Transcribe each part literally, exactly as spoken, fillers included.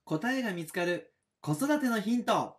答えが見つかる子育てのヒント。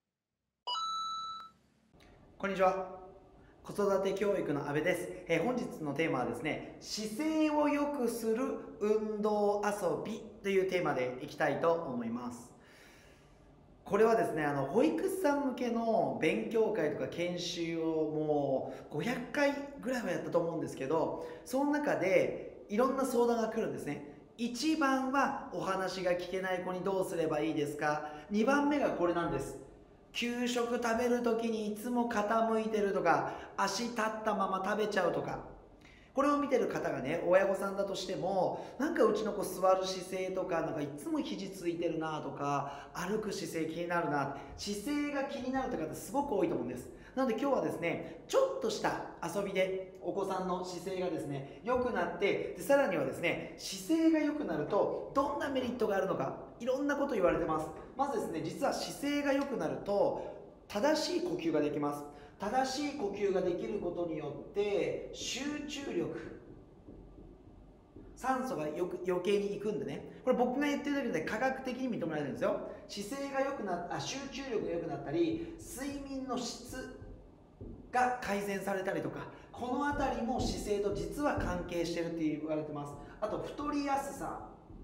こんにちは。子育て教育の阿部です。えー、本日のテーマはですね、姿勢を良くする運動遊びというテーマでいきたいと思います。これはですね、あの保育士さん向けの勉強会とか研修をもうごひゃっかいぐらいはやったと思うんですけど、その中でいろんな相談が来るんですね。いちばんはお話が聞けない子にどうすればいいですか。にばんめがこれなんです。給食食べる時にいつも傾いてるとか、足立ったまま食べちゃうとか、これを見てる方がね、親御さんだとしても、なんかうちの子座る姿勢とか、なんかいつも肘ついてるなとか、歩く姿勢気になるな、姿勢が気になるという方すごく多いと思うんです。なので今日はですね、ちょっとした遊びでお子さんの姿勢がですね、良くなって、でさらにはですね、姿勢が良くなるとどんなメリットがあるのか、いろんなこと言われてます。まずですね、実は姿勢が良くなると正しい呼吸ができます。正しい呼吸ができることによって集中力、酸素がよく余計にいくんでね、これ僕が言ってるだけで科学的に認められるんですよ。姿勢が良くなっあ集中力が良くなったり、睡眠の質が改善されたりとか、この辺りも姿勢と実は関係してるって言われてます。あと太りやすさ、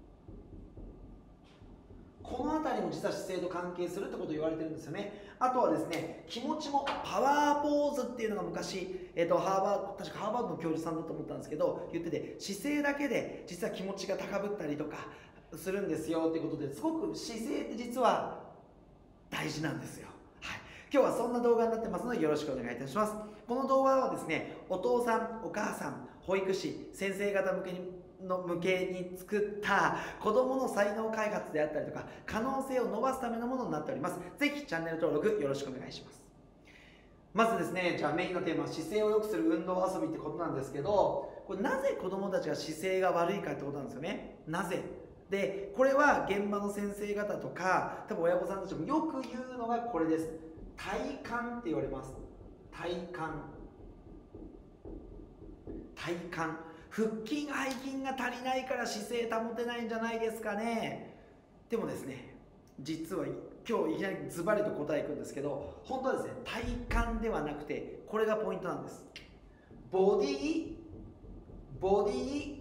この辺りも実は姿勢と関係するってことを言われてるんですよね。あとはですね、気持ちもパワーポーズっていうのが昔、えー、とハーバード確かハーバードの教授さんだと思ったんですけど言ってて、姿勢だけで実は気持ちが高ぶったりとかするんですよっていうことで、すごく姿勢って実は大事なんですよ。はい、今日はそんな動画になってますのでよろしくお願いいたします。この動画はですね、お父さんお母さん保育士先生方向けにの向けに作った子どもの才能開発であったりとか可能性を伸ばすためのものになっております。ぜひチャンネル登録よろしくお願いします。まずですね、じゃあメインのテーマは姿勢を良くする運動遊びってことなんですけど、これなぜ子どもたちが姿勢が悪いかってことなんですよね。なぜで、これは現場の先生方とか多分親御さんたちもよく言うのがこれです。体幹って言われます。体幹体幹腹筋背筋が足りないから姿勢保てないんじゃないですかね。でもですね、実は今日いきなりズバリと答えいくんですけど、本当はですね、体幹ではなくてこれがポイントなんです。ボディボディ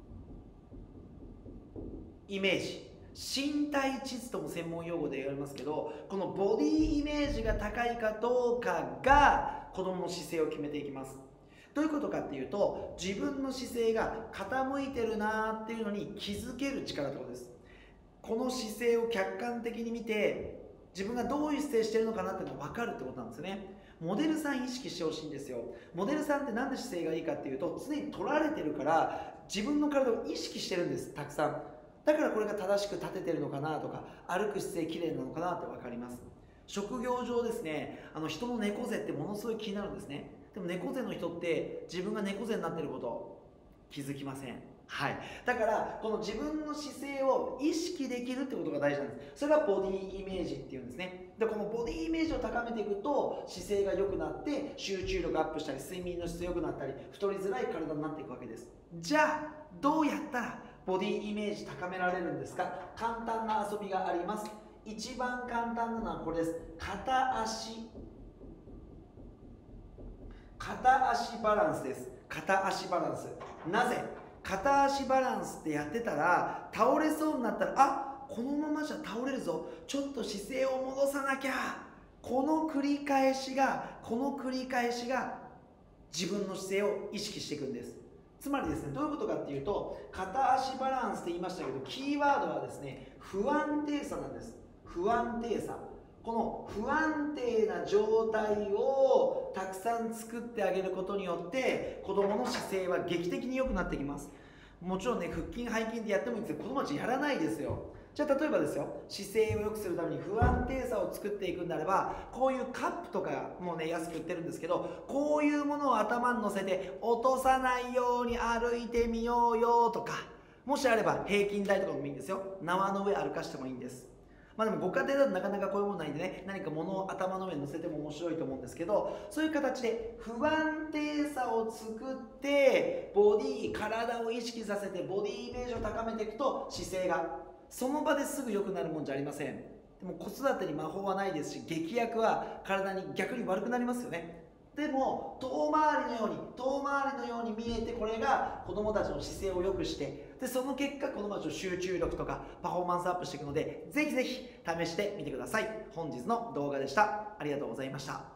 イメージ、身体地図とも専門用語で言われますけど、このボディイメージが高いかどうかが子どもの姿勢を決めていきます。どういうことかっていうと、自分の姿勢が傾いてるなっていうのに気づける力ってことです。この姿勢を客観的に見て自分がどういう姿勢してるのかなっていうのが分かるってことなんですよね。モデルさん意識してほしいんですよ。モデルさんってなんで姿勢がいいかっていうと、常に取られてるから自分の体を意識してるんです、たくさん。だからこれが正しく立ててるのかなとか、歩く姿勢きれいなのかなって分かります。職業上ですね、あの人の猫背ってものすごい気になるんですね。でも猫背の人って自分が猫背になってること気づきません。はい、だからこの自分の姿勢を意識できるってことが大事なんです。それがボディイメージっていうんですね。でこのボディイメージを高めていくと姿勢が良くなって集中力アップしたり、睡眠の質良くなったり、太りづらい体になっていくわけです。じゃあどうやったらボディイメージ高められるんですか。簡単な遊びがあります。一番簡単なのはこれです。片足片足バランスです。片足バランス。なぜ片足バランスってやってたら倒れそうになったら、あ、このままじゃ倒れるぞ、ちょっと姿勢を戻さなきゃ、この繰り返しがこの繰り返しが自分の姿勢を意識していくんです。つまりですね、どういうことかっていうと、片足バランスって言いましたけど、キーワードはですね、不安定さなんです。不安定さ。この不安定な状態をたくさん作ってあげることによって子どもの姿勢は劇的に良くなってきます。もちろんね、腹筋背筋でやってもいいんですけど、子どもたちやらないですよ。じゃあ例えばですよ、姿勢を良くするために不安定さを作っていくんであれば、こういうカップとかもね安く売ってるんですけど、こういうものを頭に乗せて落とさないように歩いてみようよとか、もしあれば平均台とかもいいんですよ。縄の上歩かしてもいいんです。まあでもご家庭だとなかなかこういうものないんでね、何か物を頭の上に乗せても面白いと思うんですけど、そういう形で不安定さを作ってボディ体を意識させてボディイメージを高めていくと姿勢がその場ですぐ良くなるもんじゃありません。でも子育てに魔法はないですし、劇薬は体に逆に悪くなりますよね。でも遠回りのように遠回りのように見えて、これが子どもたちの姿勢を良くして、でその結果子どもたちの集中力とかパフォーマンスアップしていくので、ぜひぜひ試してみてください。本日の動画でした。ありがとうございました。